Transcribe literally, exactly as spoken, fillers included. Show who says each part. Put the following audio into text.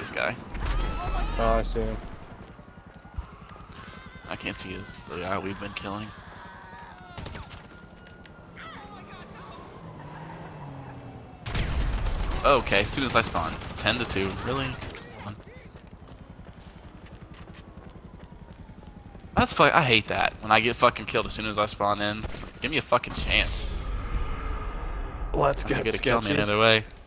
Speaker 1: this guy.
Speaker 2: Oh, I see him.
Speaker 1: I can't see his, the guy we've been killing. Okay, as soon as I spawn. ten to two. Really? That's fuck. I hate that. When I get fucking killed as soon as I spawn in. Give me a fucking chance.
Speaker 2: Let's
Speaker 1: I'm
Speaker 2: get
Speaker 1: gonna kill me
Speaker 2: sketchy.
Speaker 1: another way.